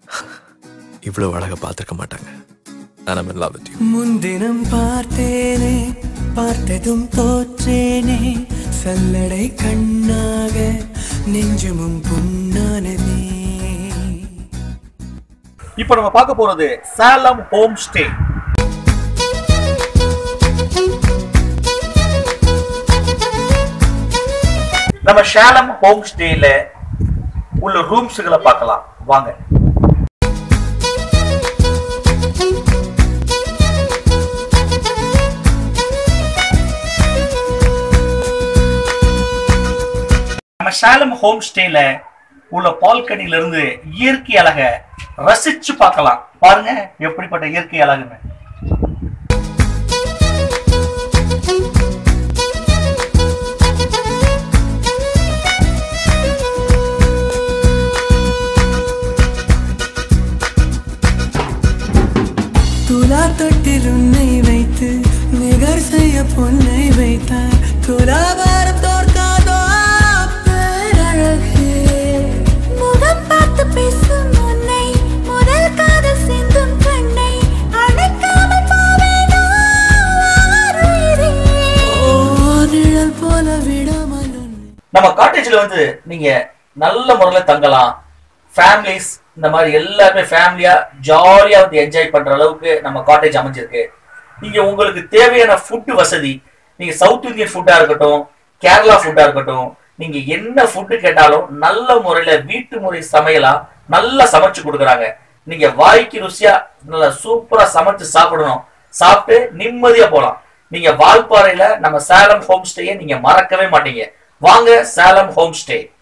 இவ்வளவு அழகா பார்த்திருக்க மாட்டாங்க. I'm in love with you. முன்தினம் பார்த்தேனே, பார்த்ததும் தோற்றேனே, சல்லடை கண்ணாக நெஞ்சமும் புண்ணானதே. இப்போ நம்ம பார்க்க போறது சாலம் ஹோம் ஸ்டே. நம்ம ஷாலம் ஹோம் ஸ்டேல உள்ள ரூம்ஸ்களை பார்க்கலாம் வாங்க. நம்ம ஷாலம் ஹோம் ஸ்டேல உள்ள பால்கனில இருந்து இயற்கை அழகை ரசிச்சு பார்க்கலாம். பாருங்க எப்படிப்பட்ட இயற்கை அழகுன்னு. துலா தொட்டில் உன்னை வைத்து நிகர் செய்ய பொன்னை வைத்தார். துலாபாரம் தோற்காதோ பேரழகே. முகம் பார்த்து பேசும் உன்னை, முதல் காதல் சிந்தும் கண்ணை அணைக்காமல் போவேனோ ஆருயிரே. ஓ நிழல் போல விடாமல். நம்ம காட்டேஜ்ல வந்து நீங்க நல்ல முறையில தங்கலாம். ஃபேமிலிஸ் இந்த மாதிரி எல்லாருமே ஃபேமிலியா ஜாலியா வந்து என்ஜாய் பண்ற அளவுக்கு நம்ம காட்டேஜ் அமைஞ்சிருக்கு. நீங்க உங்களுக்கு தேவையான ஃபுட் வசதி, நீங்க சவுத் இந்தியன் ஃபுட்டா இருக்கட்டும், கேரளா ஃபுட்டா இருக்கட்டும், நீங்க என்ன ஃபுட்டு கேட்டாலும் நல்ல முறையில வீட்டு முறை சமையலா நல்லா சமைச்சு கொடுக்குறாங்க. நீங்க வாய்க்கு ருசியா நல்லா சூப்பரா சமைச்சு சாப்பிடணும், சாப்பிட்டு நிம்மதியா போலாம். நீங்க வால்பாறையில நம்ம சாலம் ஹோம் ஸ்டேயை நீங்க மறக்கவே மாட்டீங்க. வாங்க சாலம் ஹோம் ஸ்டே.